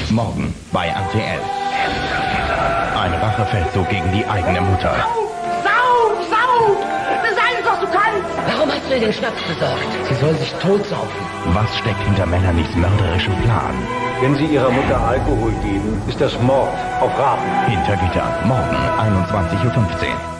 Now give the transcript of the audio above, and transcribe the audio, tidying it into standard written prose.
Morgen bei RTL. Ein Rachefeldzug gegen die eigene Mutter. Sauf! Das ist alles, was du kannst! Warum hast du ihr den Schnaps besorgt? Sie soll sich totsaufen. Was steckt hinter Melanies mörderischem Plan? Wenn Sie Ihrer Mutter Alkohol geben, ist das Mord auf Raten. Hinter Gittern. Morgen 21:15 Uhr.